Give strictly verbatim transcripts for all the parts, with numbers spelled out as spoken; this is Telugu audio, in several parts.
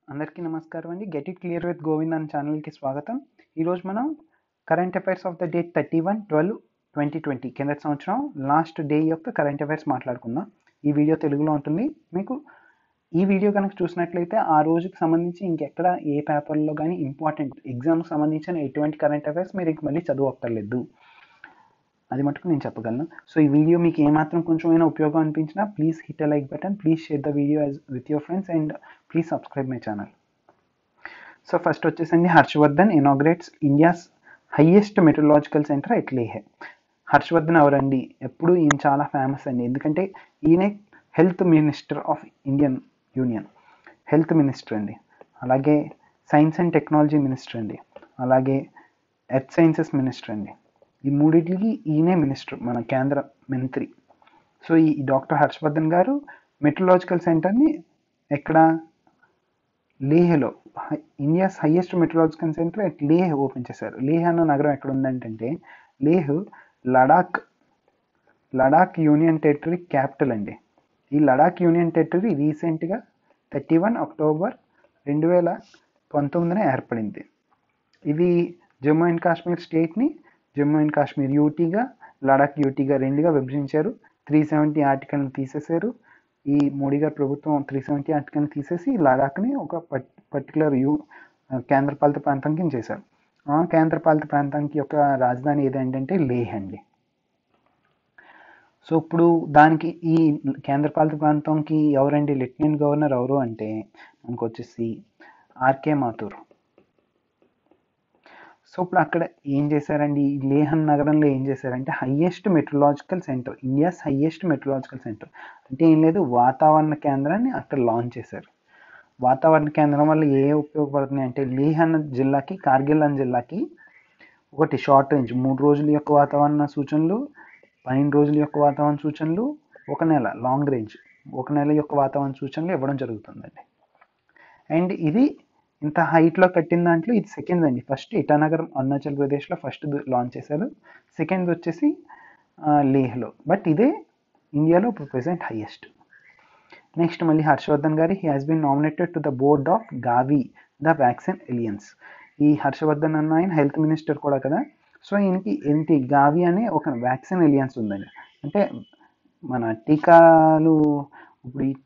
అందరికీ నమస్కారం అండి. Get it clear with Govind అనే ఛానల్కి స్వాగతం. ఈరోజు మనం current affairs of the date thirty one twelve twenty twenty కిందటి సంవత్సరం లాస్ట్ డే యొక్క కరెంట్ అఫైర్స్ మాట్లాడుకుందాం. ఈ వీడియో తెలుగులో ఉంటుంది. మీకు ఈ వీడియో కనుక చూసినట్లయితే ఆ రోజుకి సంబంధించి ఇంకెక్కడ ఏ పేపర్లో కానీ ఇంపార్టెంట్ ఎగ్జామ్కి సంబంధించిన ఎటువంటి కరెంట్ అఫైర్స్ మీరు ఇంక మళ్ళీ చదువుక్కర్లేదు, అది మటుకు నేను చెప్పగలను. సో ఈ వీడియో మీకు ఏమాత్రం కొంచెమైనా ఉపయోగం అనిపించినా please hit a like button, please share the video with your friends and please subscribe my channel. So first వచ్చేసండి, Harshvardhan inaugurates India's highest meteorological centre at Leh. Harshvardhan ఎవరండి? ఎప్పుడు ఈయన చాలా ఫేమస్ అండి, ఎందుకంటే ఈయన health minister of Indian union, health minister అండి, అలాగే సైన్స్ అండ్ టెక్నాలజీ మినిస్టర్ అండి, అలాగే ఎర్త్ సైన్సెస్ మినిస్టర్ అండి. ఈ మూడింటికి ఈయనే మినిస్టర్, మన కేంద్ర మంత్రి. సో ఈ డాక్టర్ హర్షవర్ధన్ గారు మెట్రలాజికల్ సెంటర్ని ఎక్కడ, లేహ్లో, India's highest meteorological centre at Leh open చేశారు. లేహ్ అన్న నగరం ఎక్కడ ఉందంటే, Leh Ladakh Ladakh union territory capital అండి. ఈ లడాక్ యూనియన్ టెరిటరీ రీసెంట్గా థర్టీ వన్ అక్టోబర్ రెండు వేల పంతొమ్మిదిన ఏర్పడింది. ఇది జమ్మూ అండ్ కాశ్మీర్ స్టేట్ని జమ్మూ అండ్ కాశ్మీర్ యూటీగా, లడాక్ యూటీగా రెండుగా విభజించారు. త్రీ సెవెంటీ ఆర్టికల్ని తీసేశారు. ఈ మోడీ గారి ప్రభుత్వం త్రీ సెవెంటీ ఆర్టికల్ని తీసేసి లడాక్ని ఒక పర్టికులర్ యూ కేంద్రపాలిత ప్రాంతం కింద చేశారు. ఆ కేంద్రపాలిత ప్రాంతానికి యొక్క రాజధాని ఏదంటే లేహ్ అండి. సో ఇప్పుడు దానికి ఈ కేంద్రపాలిత ప్రాంతంకి ఎవరండి లెఫ్టినెంట్ గవర్నర్ ఎవరు అంటే మనకు వచ్చేసి ఆర్కే మాథూర్. సో ఇప్పుడు అక్కడ ఏం చేశారండి, ఈ లేహన్ నగరంలో ఏం చేశారంటే highest meteorological centre, India's highest meteorological centre అంటే ఏం లేదు, వాతావరణ కేంద్రాన్ని అక్కడ లాంచ్ చేశారు. వాతావరణ కేంద్రం వల్ల ఏ ఉపయోగపడుతుంది అంటే, లేహ్ అన్న జిల్లాకి, కార్గిల్ అన్న జిల్లాకి ఒకటి షార్ట్ రేంజ్ మూడు రోజుల యొక్క వాతావరణ సూచనలు, పన్నెండు రోజుల యొక్క వాతావరణ సూచనలు, ఒక నెల లాంగ్ రేంజ్ ఒక నెల యొక్క వాతావరణ సూచనలు ఇవ్వడం జరుగుతుందండి. అండ్ ఇది ఇంత హైట్లో కట్టిన దాంట్లో ఇది సెకండ్ అండి. ఫస్ట్ ఇటానగర్ అరుణాచల్ ప్రదేశ్లో ఫస్ట్ లాంచ్ చేశారు, సెకండ్ వచ్చేసి లేహ్లో, బట్ ఇదే ఇండియాలో ఇప్పుడు ప్రెసెంట్ హైయెస్ట్. నెక్స్ట్ మళ్ళీ హర్షవర్ధన్ గారి, he has been nominated to the board of GAVI the vaccine alliance. ఈ హర్షవర్ధన్ అన్న ఆయన హెల్త్ మినిస్టర్ కూడా కదా, సో ఈయనకి ఏంటి గావి అనే ఒక వ్యాక్సిన్ ఎలియన్స్ ఉందండి. అంటే మన టీకాలు, ఇప్పుడు ఈ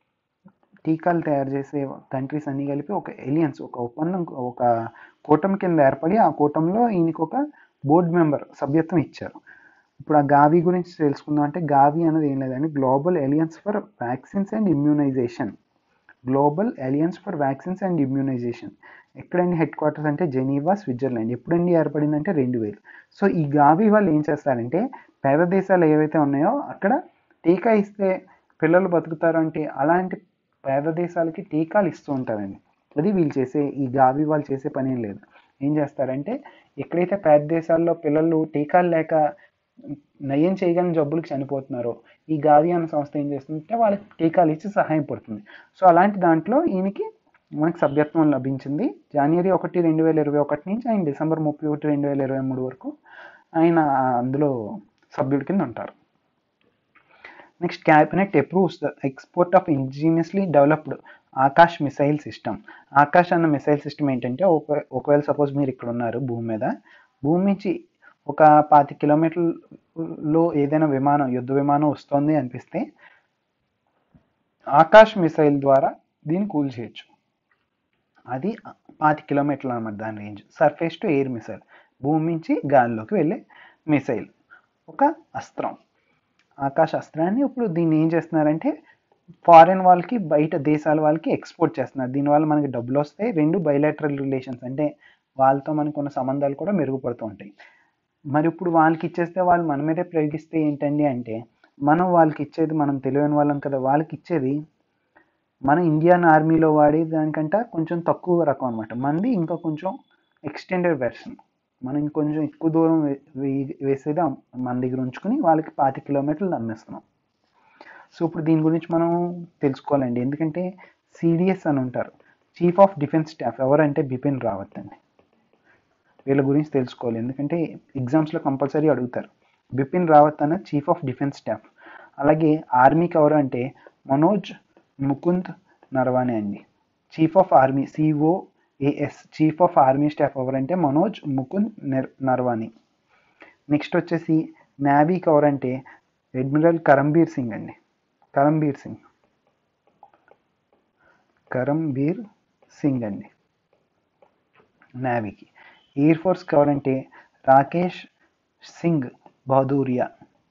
టీకాలు తయారు చేసే కంట్రీస్ అన్నీ కలిపి ఒక ఎలియన్స్, ఒక ఒప్పందం, ఒక కూటమి కింద ఏర్పడి ఆ కూటమిలో ఈయనకి ఒక బోర్డు మెంబర్ సభ్యత్వం ఇచ్చారు. ఇప్పుడు ఆ గావి గురించి తెలుసుకుందాం. అంటే గావి అనేది ఏం లేదండి, global alliance for vaccines and immunisation. Global alliance for vaccines and immunisation ఎక్కడండి హెడ్ క్వార్టర్స్ అంటే జెనీవా, స్విట్జర్లాండ్. ఎప్పుడండి ఏర్పడిందంటే రెండు వేలు. సో ఈ గావి వాళ్ళు ఏం చేస్తారంటే, పేద దేశాలు ఏవైతే ఉన్నాయో అక్కడ టీకా ఇస్తే పిల్లలు బతుకుతారు అంటే అలాంటి పేద దేశాలకి టీకాలు ఇస్తూ ఉంటారండి. అది వీళ్ళు చేసే, ఈ గావి వాళ్ళు చేసే పని ఏం లేదు. ఏం చేస్తారంటే, ఎక్కడైతే పేద దేశాల్లో పిల్లలు టీకాలు లేక నయం చేయగలిగిన జబ్బులకు చనిపోతున్నారో ఈ గావి అన్న సంస్థ ఏం చేస్తుందంటే వాళ్ళకి టీకాలు ఇచ్చి సహాయం పడుతుంది. సో అలాంటి దాంట్లో ఈయనకి మనకి సభ్యత్వం లభించింది. జనవరి ఒకటి రెండు వేల ఇరవై ఒకటి నుంచి ఆయన డిసెంబర్ ముప్పై ఒకటి రెండు వేల ఇరవై మూడు వరకు ఆయన అందులో సభ్యుడి కింద ఉంటారు. Next, cabinet approves the export of indigenously developed Akash missile system. Akash అన్న మిసైల్ సిస్టమ్ ఏంటంటే, ఒక ఒకవేళ సపోజ్ మీరు ఇక్కడ ఉన్నారు భూమి మీద, భూమి నుంచి ఒక పాతి కిలోమీటర్లో ఏదైనా విమానం, యుద్ధ విమానం వస్తుంది అనిపిస్తే ఆకాష్ మిసైల్ ద్వారా దీన్ని కూల్ చేయొచ్చు. అది పాతి కిలోమీటర్లు అన్నమాట దాని range. Surface to air missile, భూమి నుంచి గాలిలోకి వెళ్ళే మిసైల్, ఒక అస్త్రం, ఆకాశ అస్త్రాన్ని. ఇప్పుడు దీన్ని ఏం చేస్తున్నారంటే ఫారిన్ వాళ్ళకి, బయట దేశాల వాళ్ళకి ఎక్స్పోర్ట్ చేస్తున్నారు. దీనివల్ల మనకి డబ్బులు వస్తాయి, రెండు బైలాటరల్ రిలేషన్స్ అంటే వాళ్ళతో మనకు ఉన్న సంబంధాలు కూడా మెరుగుపడుతూ ఉంటాయి. మరి ఇప్పుడు వాళ్ళకి ఇచ్చేస్తే వాళ్ళు మన మీదే ప్రయోగిస్తే ఏంటండి అంటే, మనం వాళ్ళకి ఇచ్చేది, మనం తెలియని వాళ్ళం కదా, వాళ్ళకి ఇచ్చేది మన ఇండియన్ ఆర్మీలో వాడే దానికంటే కొంచెం తక్కువ రకం అనమాట. మనది ఇంకా కొంచెం ఎక్స్టెండెడ్ వెర్షన్, మనం ఇంకొంచెం ఎక్కువ దూరం వేసేది మన దగ్గర ఉంచుకుని వాళ్ళకి పాతి కిలోమీటర్లు అమ్మేస్తున్నాం. సో ఇప్పుడు దీని గురించి మనం తెలుసుకోవాలండి, ఎందుకంటే సిడిఎస్ అని ఉంటారు, చీఫ్ ఆఫ్ డిఫెన్స్ స్టాఫ్. ఎవరంటే బిపిన్ రావత్ అండి. వీళ్ళ గురించి తెలుసుకోవాలి, ఎందుకంటే ఎగ్జామ్స్లో కంపల్సరీ అడుగుతారు. బిపిన్ రావత్ అన్న చీఫ్ ఆఫ్ డిఫెన్స్ స్టాఫ్. అలాగే ఆర్మీకి ఎవరు అంటే మనోజ్ ముకుంద్ నరవానే అండి, chief of army COAS chief of army staff ఎవరంటే మనోజ్ ముకుంద్ నర్వాణి. నెక్స్ట్ వచ్చేసి నేవీకి ఎవరంటే అడ్మిరల్ కరంబీర్ సింగ్ అండి. కరంబీర్ సింగ్ కరంబీర్ సింగ్ అండి నేవీకి. ఎయిర్ ఫోర్స్కి ఎవరంటే రాకేష్ సింగ్ భదూరియా.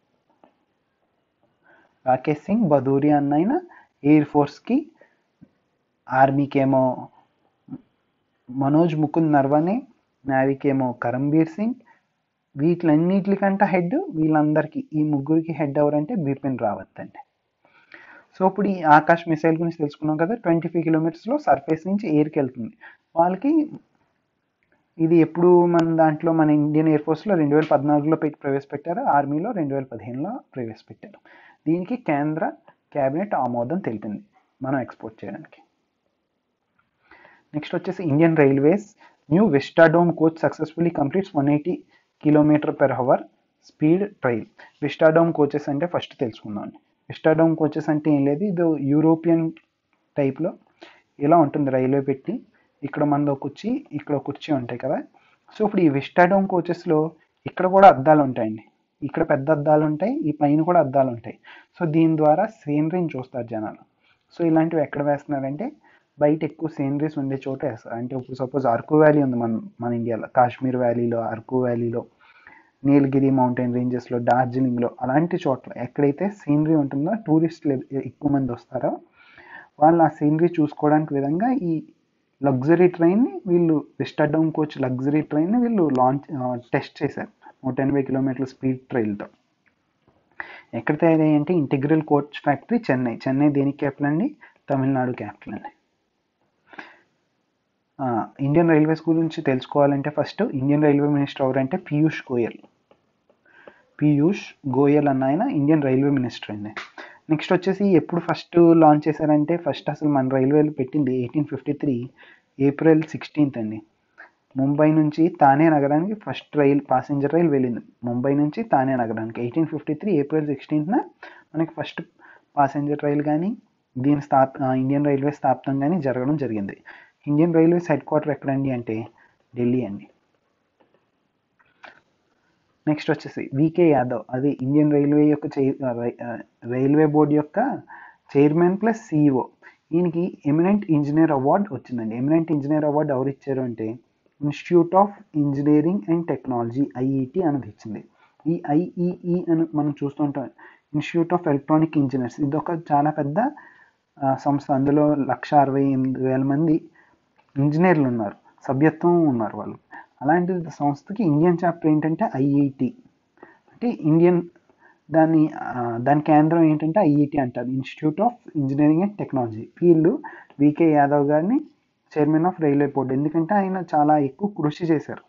రాకేష్ సింగ్ భదూరియా అన్న ఆయన ఎయిర్ ఫోర్స్కి. ఆర్మీకి ఏమో మనోజ్ ముకుంద్ నర్వానే, నేవీకి ఏమో కరంబీర్ సింగ్. వీటిలన్నిటికంటే హెడ్ వీళ్ళందరికీ ఈ ముగ్గురికి హెడ్ ఎవరంటే బిపిన్ రావత్ అండి. సో ఇప్పుడు ఈ ఆకాష్ మిసైల్ గురించి తెలుసుకున్నాం కదా. ట్వంటీ ఫైవ్ కిలోమీటర్స్లో సర్ఫేస్ నుంచి ఎయిర్కి వెళ్తుంది. వాళ్ళకి ఇది ఎప్పుడు మన దాంట్లో మన ఇండియన్ ఎయిర్ ఫోర్స్లో రెండు వేల పద్నాలుగులో పెట్టి ప్రవేశపెట్టారు, ఆర్మీలో రెండు వేల పదిహేనులో ప్రవేశపెట్టారు. దీనికి కేంద్ర క్యాబినెట్ ఆమోదం తెలిపింది మనం ఎక్స్పోర్ట్ చేయడానికి. నెక్స్ట్ వచ్చేసి Indian railways new vistadome coach successfully completes one eighty kilometre per hour speed trial. Vistadome coaches అంటే ఫస్ట్ తెలుసుకుందాం. విస్టాడోమ్ కోచెస్ అంటే ఏం లేదు, ఇది యూరోపియన్ టైప్లో ఇలా ఉంటుంది. రైల్వే పెట్టి ఇక్కడ మనదో కుర్చీ, ఇక్కడ కుర్చీ ఉంటాయి కదా. సో ఇప్పుడు ఈ విస్టాడోమ్ కోచెస్లో ఇక్కడ కూడా అద్దాలు ఉంటాయండి. ఇక్కడ పెద్ద అద్దాలు ఉంటాయి, ఈ పైన కూడా అద్దాలు ఉంటాయి. సో దీని ద్వారా సీనరీని చూస్తారు జనాలు. సో ఇలాంటివి ఎక్కడ వేస్తున్నారంటే బయట ఎక్కువ సీనరీస్ ఉండే చోట వేస్తారు. అంటే ఇప్పుడు సపోజ్ అరకు వ్యాలీ ఉంది మన మన ఇండియాలో, కాశ్మీర్ వ్యాలీలో, అరకు వ్యాలీలో, నీలగిరి మౌంటైన్ రేంజెస్లో, డార్జిలింగ్లో, అలాంటి చోట్ల ఎక్కడైతే సీనరీ ఉంటుందో టూరిస్టులు ఎక్కువ మంది వస్తారో వాళ్ళు ఆ సీనరీ చూసుకోవడానికి విధంగా ఈ లగ్జరీ ట్రైన్ని వీళ్ళు విస్టాడోమ్ కోచ్ లగ్జరీ ట్రైన్ని వీళ్ళు లాంచ్ టెస్ట్ చేశారు నూట ఎనభై కిలోమీటర్ల స్పీడ్ ట్రైల్తో. ఎక్కడ తయారయ్యాయి అంటే integral coach factory Chennai. Chennai దేనికి క్యాపిటల్ అండి? తమిళనాడు క్యాపిటల్ అండి. ఇండియన్ రైల్వేస్ గురించి తెలుసుకోవాలంటే ఫస్ట్ ఇండియన్ రైల్వే మినిస్టర్ ఎవరంటే పీయూష్ గోయల్. పీయూష్ గోయల్ అన్న ఆయన ఇండియన్ రైల్వే మినిస్టర్ అండి. నెక్స్ట్ వచ్చేసి ఎప్పుడు ఫస్ట్ లాంచ్ చేశారంటే ఫస్ట్ అసలు మన రైల్వేలు పెట్టింది eighteen fifty three April sixteenth అండి. ముంబై నుంచి తానే నగరానికి ఫస్ట్ రైల్ ప్యాసింజర్ రైల్ వెళ్ళింది. ముంబై నుంచి తానే నగరానికి ఎయిటీన్ ఫిఫ్టీ త్రీ ఏప్రిల్ సిక్స్టీన్త్న మనకి ఫస్ట్ ప్యాసింజర్ రైల్ కానీ దీని స్థాప్ ఇండియన్ రైల్వే స్థాపనం కానీ జరగడం జరిగింది. ఇండియన్ రైల్వేస్ హెడ్ క్వార్టర్ ఎక్కడండి అంటే ఢిల్లీ అండి. నెక్స్ట్ వచ్చేసి వికే యాదవ్, అది ఇండియన్ రైల్వే యొక్క చైర్ రైల్వే బోర్డు యొక్క చైర్మన్ ప్లస్ సిఇఓ. ఈయనకి ఎమినెంట్ ఇంజనీర్ అవార్డు వచ్చిందండి. ఎమినెంట్ ఇంజనీర్ అవార్డు ఎవరు ఇచ్చారు అంటే institute of engineering and technology IET అనేది ఇచ్చింది. ఈ ఐఈఈ అని మనం చూస్తుంటాం, ఇన్స్టిట్యూట్ ఆఫ్ ఎలక్ట్రానిక్ ఇంజనీర్స్. ఇది ఒక చాలా పెద్ద సంస్థ. అందులో లక్ష అరవై ఎనిమిది వేల మంది ఇంజనీర్లు ఉన్నారు, సభ్యత్వం ఉన్నారు వాళ్ళు. అలాంటి సంస్థకి ఇండియన్ చాప్టర్ ఏంటంటే ఐఐటి, అంటే ఇండియన్ దాని దాని కేంద్రం ఏంటంటే ఐఐటి అంటారు, institute of engineering and technology. వీళ్ళు వికే యాదవ్ గారిని చైర్మన్ ఆఫ్ రైల్వే బోర్డు, ఎందుకంటే ఆయన చాలా ఎక్కువ కృషి చేశారు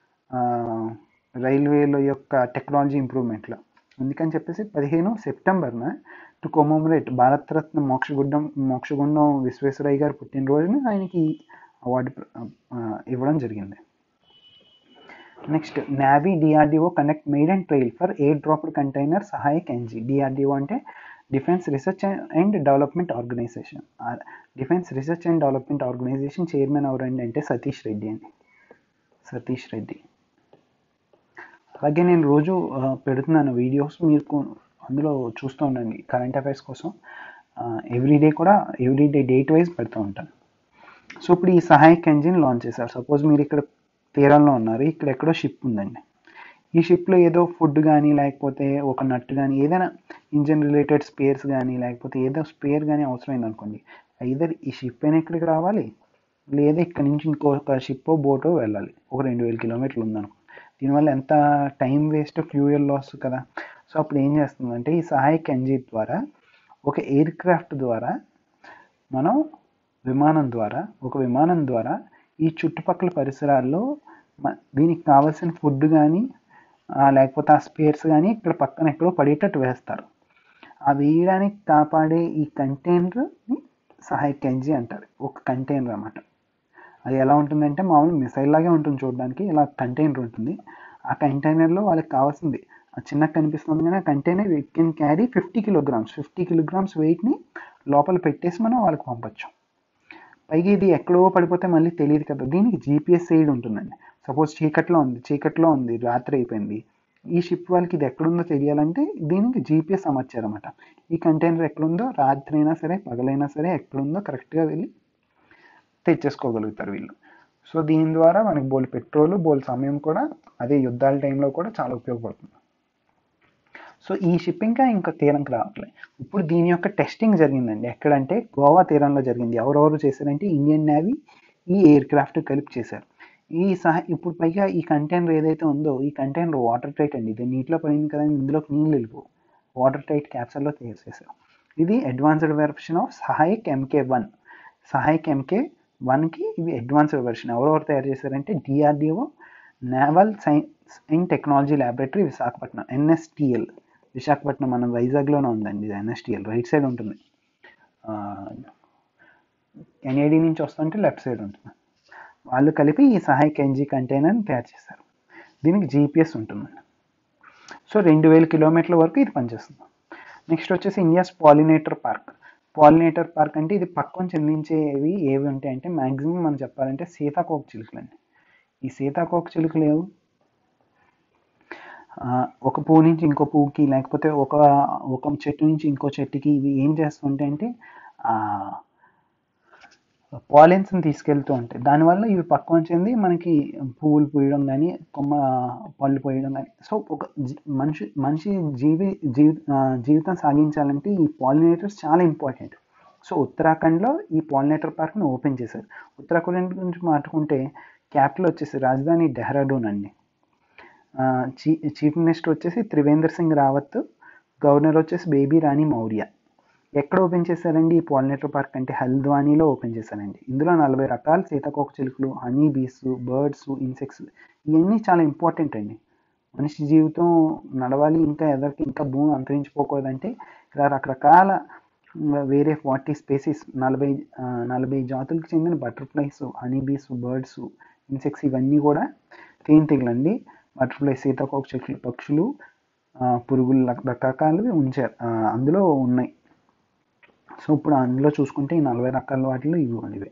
రైల్వేల యొక్క టెక్నాలజీ ఇంప్రూవ్మెంట్లో. అందుకని చెప్పేసి పదిహేను సెప్టెంబర్న టు కొమోమరేట్ భారతరత్న మోక్షగుండం మోక్షగుండం విశ్వేశ్వరయ్య గారు పుట్టినరోజున ఆయనకి అవార్డు ఇవ్వడం జరిగింది. Next navy DRDO conduct maiden and trial for air dropped container Sahayak NG. DRDO అంటే defence research and development organisation. Defence research and development organisation chairman ఎవరండి అంటే సతీష్ రెడ్డి అండి. సతీష్ రెడ్డి. అలాగే నేను రోజు పెడుతున్నాను వీడియోస్, మీరు అందులో చూస్తూ ఉండండి కరెంట్ అఫైర్స్ కోసం. ఎవ్రీడే కూడా ఎవ్రీడే డేట్ వైజ్ పెడుతూ ఉంటాను. సో ఇప్పుడు ఈ సహాయక్ ఎంజిన్ లాంచ్ చేశారు. సపోజ్ మీరు ఇక్కడ తీరంలో ఉన్నారు, ఇక్కడ ఎక్కడో షిప్ ఉందండి. ఈ షిప్లో ఏదో ఫుడ్ కానీ లేకపోతే ఒక నట్ కానీ ఏదైనా ఇంజిన్ రిలేటెడ్ స్పేర్స్ కానీ లేకపోతే ఏదో స్పేర్ కానీ అవసరమైంది అనుకోండి, ఐదర్ ఈ షిప్ అయినా ఇక్కడికి రావాలి లేదా ఇక్కడ నుంచి ఇంకొక షిప్పో బోటో వెళ్ళాలి. ఒక రెండు వేల కిలోమీటర్లు ఉందనుకో, దీనివల్ల ఎంత టైం వేస్ట్, ఫ్యూయల్ లాస్ కదా. సో అప్పుడు ఏం చేస్తుందంటే ఈ సహాయక్ ఎంజిన్ ద్వారా ఒక ఎయిర్ క్రాఫ్ట్ ద్వారా మనం విమానం ద్వారా ఒక విమానం ద్వారా ఈ చుట్టుపక్కల పరిసరాల్లో దీనికి కావాల్సిన ఫుడ్ కానీ లేకపోతే ఆ స్పేర్స్ కానీ ఇక్కడ పక్కన ఎక్కడో పడేటట్టు వేస్తారు. ఆ వేయడానికి కాపాడే ఈ కంటైనర్ని సహాయక్ ఎంజిన్ అంటారు. ఒక కంటైనర్ అన్నమాట. అది ఎలా ఉంటుందంటే మామూలు మిసైల్ లాగే ఉంటుంది చూడడానికి, ఇలా కంటైనర్ ఉంటుంది. ఆ కంటైనర్లో వాళ్ళకి కావాల్సింది చిన్నగా కనిపిస్తుంది కానీ ఆ container it can carry fifty kilograms fifty kilograms వెయిట్ని లోపల పెట్టేసి మనం వాళ్ళకి పంపచ్చు. పైగా ఇది ఎక్కడో పడిపోతే మళ్ళీ తెలియదు కదా, దీనికి జీపీఎస్ ఎయిడ్ ఉంటుందండి. సపోజ్ చీకట్లో ఉంది చీకట్లో ఉంది రాత్రి అయిపోయింది, ఈ షిప్ వాళ్ళకి ఇది ఎక్కడుందో తెలియాలంటే దీనికి జీపీఎస్ అమర్చారన్నమాట. ఈ కంటైనర్ ఎక్కడుందో రాత్రి అయినా సరే పగలైనా సరే ఎక్కడుందో కరెక్ట్గా వెళ్ళి తెచ్చేసుకోగలుగుతారు వీళ్ళు. సో దీని ద్వారా మనకి బోల్ పెట్రోల్ బోల్ సమయం కూడా అదే యుద్ధాల టైంలో కూడా చాలా ఉపయోగపడుతుంది. సో ఈ షిప్ ఇంకా ఇంకా తీరంకి రావట్లేదు. ఇప్పుడు దీని యొక్క టెస్టింగ్ జరిగిందండి ఎక్కడంటే గోవా తీరంలో జరిగింది. ఎవరెవరు చేశారంటే ఇండియన్ నేవీ ఈ ఎయిర్ క్రాఫ్ట్ కలిపి చేశారు. ఈ సహ ఇప్పుడు పైగా ఈ కంటైనర్ ఏదైతే ఉందో ఈ కంటైనర్ వాటర్ టైట్ అండి. ఇది నీటిలో పడింది కదా, ఇందులోకి నీళ్ళు వెళ్ళిపో వాటర్ టైట్ క్యాప్సల్లో తయారు చేశారు. ఇది advanced version of Sahayak MK one. Sahayak MK వన్కి ఇవి అడ్వాన్స్డ్ వెర్షన్. ఎవరెవరు తయారు చేశారంటే DRDO, naval science and technology laboratory Visakhapatnam, NSTL. Visakhapatnam మన వైజాగ్లోనే ఉందండి ఇది ఎన్ఎస్టిఎల్, రైట్ సైడ్ ఉంటుంది. ఎన్ఏడి నుంచి వస్తుంటే లెఫ్ట్ సైడ్ ఉంటుంది. వాళ్ళు కలిపి ఈ సహాయక్ ఎన్జీ కంటైనర్ని తయారు చేశారు. దీనికి జీపీఎస్ ఉంటుందండి. సో రెండు వేల కిలోమీటర్ల వరకు ఇది పనిచేస్తుంది. నెక్స్ట్ వచ్చేసి India's pollinator park. Pollinator park అంటే ఇది పక్కన చెందించేవి ఏవి ఉంటాయంటే మ్యాక్సిమం మనం చెప్పాలంటే సీతాకోక చిలుకలు అండి. ఈ సీతాకోక చిలుకలు ఏవి ఒక పువ్వు నుంచి ఇంకో పువ్వుకి లేకపోతే ఒక ఒక చెట్టు నుంచి ఇంకో చెట్టుకి ఇవి ఏం చేస్తుంటాయి అంటే పాలెన్స్ని తీసుకెళ్తూ ఉంటాయి. దానివల్ల ఇవి పక్కన చెంది మనకి పువ్వులు పూయడం కానీ కొమ్మ పళ్ళు పోయడం కానీ. సో ఒక మనిషి మనిషి జీవి జీవి జీవితం సాగించాలంటే ఈ పాలినేటర్స్ చాలా ఇంపార్టెంట్. సో ఉత్తరాఖండ్లో ఈ పాలినేటర్ పార్క్ని ఓపెన్ చేశారు. ఉత్తరాఖండ్ గురించి మాట్లాడుకుంటే క్యాపిటల్ వచ్చేసి రాజధాని డెహ్రాడూన్ అండి. చీ చీఫ్ మినిస్టర్ వచ్చేసి త్రివేంద్ర సింగ్ రావత్, గవర్నర్ వచ్చేసి బేబీ రాణి మౌర్య. ఎక్కడ ఓపెన్ చేశారండి ఈ పాలినేటర్ పార్క్ అంటే హల్ద్వానీలో ఓపెన్ చేశారండి. ఇందులో నలభై రకాల సీతాకోక చిలుకలు, హనీ బీస్, బర్డ్స్, ఇన్సెక్ట్స్ ఇవన్నీ చాలా ఇంపార్టెంట్ అండి. మనిషి జీవితం నడవాలి, ఇంకా ఎదరికి ఇంకా భూమి అంతరించిపోకూడదంటే ఇలా రకరకాల వేరే ఫార్టీ స్పేసీస్ నలభై నలభై జాతులకు చెందిన butterflies, honey bees, birds, insects ఇవన్నీ కూడా తేనెటీగలండి. బటర్ఫ్లై, సీతాకోక చిలుకలు, పక్షులు, పురుగులు రకరకాలవి ఉంచారు అందులో ఉన్నాయి. సో ఇప్పుడు అందులో చూసుకుంటే ఈ నలభై రకాల వాటిలో ఇవి ఇవే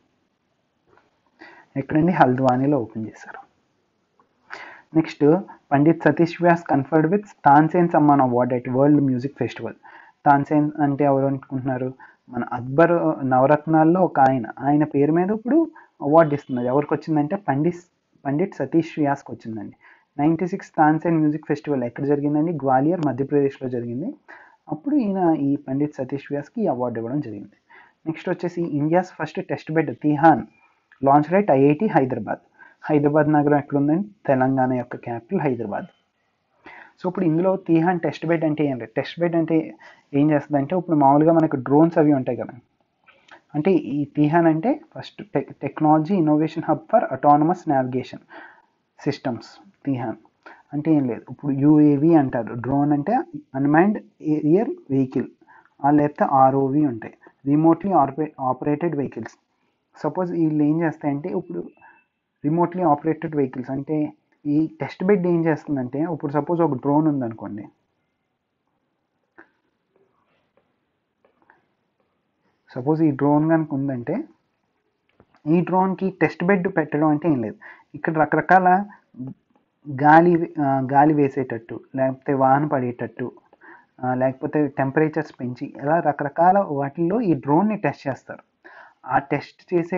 ఎక్కడండి హల్ద్వానీలో ఓపెన్ చేశారు. Next Pandit Satish Vyas conferred with Tansen Samman award at world music festival. Tansen అంటే ఎవరు అనుకుంటున్నారు? మన అక్బర్ నవరత్నాల్లో ఒక ఆయన ఆయన పేరు మీద ఇప్పుడు అవార్డు ఇస్తున్నారు. ఎవరికి వచ్చిందంటే పండిత్ పండిట్ సతీష్ వ్యాస్కి వచ్చిందండి. Ninety six Tansen music festival ఎక్కడ జరిగిందండి? గ్వాలియర్ మధ్యప్రదేశ్లో జరిగింది. అప్పుడు ఈయన ఈ పండిత్ సతీష్ వ్యాస్కి అవార్డు ఇవ్వడం జరిగింది. నెక్స్ట్ వచ్చేసి India's first test bed TiHAN launch right IIT Hyderabad. Hyderabad నగరం ఎక్కడుందండి? తెలంగాణ యొక్క క్యాపిటల్ హైదరాబాద్. సో ఇప్పుడు ఇందులో తిహాన్ టెస్ట్ బెడ్ అంటే ఏంటి? టెస్ట్ బెడ్ అంటే ఏం చేస్తుందంటే ఇప్పుడు మామూలుగా మనకు డ్రోన్స్ అవి ఉంటాయి కదా, అంటే ఈ తిహాన్ అంటే first tech technology innovation hub for autonomous navigation systems. TiHAN అంటే ఏం లేదు, ఇప్పుడు యూఏవి అంటారు, డ్రోన్ అంటే అన్మాన్డ్ ఏరియల్ వెహికల్, లేకపోతే ఆర్ఓవి ఉంటాయి, రిమోట్లీ ఆపరే ఆపరేటెడ్ వెహికల్స్. సపోజ్ వీళ్ళు ఏం చేస్తాయంటే ఇప్పుడు రిమోట్లీ ఆపరేటెడ్ వెహికల్స్ అంటే ఈ టెస్ట్ బెడ్ ఏం చేస్తుందంటే ఇప్పుడు సపోజ్ ఒక డ్రోన్ ఉందనుకోండి, సపోజ్ ఈ డ్రోన్ కనుక ఉందంటే ఈ డ్రోన్కి టెస్ట్ బెడ్ పెట్టడం అంటే ఏం లేదు, ఇక్కడ రకరకాల గాలి గాలి వేసేటట్టు లేకపోతే వాన పడేటట్టు లేకపోతే టెంపరేచర్స్ పెంచి ఇలా రకరకాల వాటిల్లో ఈ డ్రోన్ని టెస్ట్ చేస్తారు. ఆ టెస్ట్ చేసే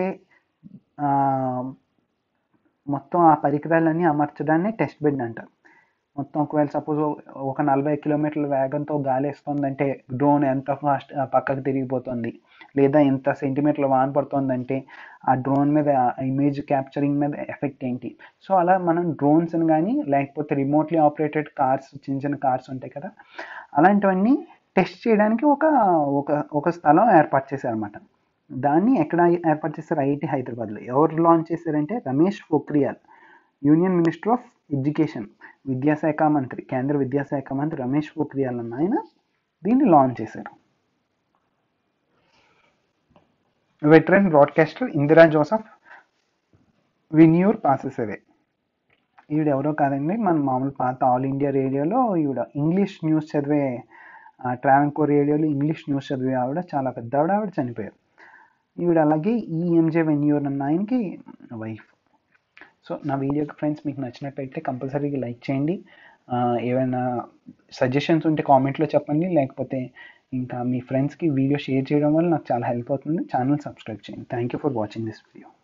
మొత్తం ఆ పరికరాలన్నీ అమర్చడాన్ని టెస్ట్ బెడ్ అంటారు. మొత్తం ఒకవేళ సపోజ్ ఒక నలభై కిలోమీటర్ల వేగంతో గాలి వేస్తుందంటే డ్రోన్ ఎంత ఫాస్ట్ పక్కకు తిరిగిపోతుంది, లేదా ఎంత సెంటీమీటర్ల వాన పడుతుందంటే ఆ డ్రోన్ మీద ఇమేజ్ క్యాప్చరింగ్ మీద ఎఫెక్ట్ ఏంటి. సో అలా మనం డ్రోన్స్ని కానీ లేకపోతే రిమోట్లీ ఆపరేటెడ్ కార్స్, చిన్న చిన్న కార్స్ ఉంటాయి కదా, అలాంటివన్నీ టెస్ట్ చేయడానికి ఒక ఒక ఒక స్థలం ఏర్పాటు చేశారన్నమాట. దాన్ని ఎక్కడ ఏర్పాటు చేశారు? ఐఐటి హైదరాబాద్లో. ఎవరు లాంచ్ చేశారంటే Ramesh Pokhriyal, union minister of education, విద్యాశాఖ మంత్రి, కేంద్ర విద్యాశాఖ మంత్రి రమేష్ పొఖ్రియాల్ అన్న ఆయన దీన్ని లాంచ్ చేశారు. Veteran broadcaster Indira Joseph Venniyoor passes away. ఈవిడ ఎవరో కాదండి, మన మామూలు పాత ఆల్ ఇండియా రేడియోలో ఈవిడ ఇంగ్లీష్ న్యూస్ చదివే ట్రావెన్కోర్ రేడియోలో ఇంగ్లీష్ న్యూస్ చదివే ఆవిడ, చాలా పెద్ద ఆవిడ, ఆవిడ చనిపోయారు. ఈవిడ అలాగే ఈ ఎంజే వెన్యూర్ అన్న ఆయనకి వైఫ్. సో నా వీడియోకి ఫ్రెండ్స్ మీకు నచ్చినట్టయితే కంపల్సరీగా లైక్ చేయండి. ఆ, ఏమైనా సజెషన్స్ ఉంటే కామెంట్లో చెప్పండి, లేకపోతే ఇంకా మీ ఫ్రెండ్స్కి వీడియో షేర్ చేయడం వల్ల నాకు చాలా హెల్ప్ అవుతుంది. ఛానల్ సబ్స్క్రైబ్ చేయండి. Thank you for watching this video.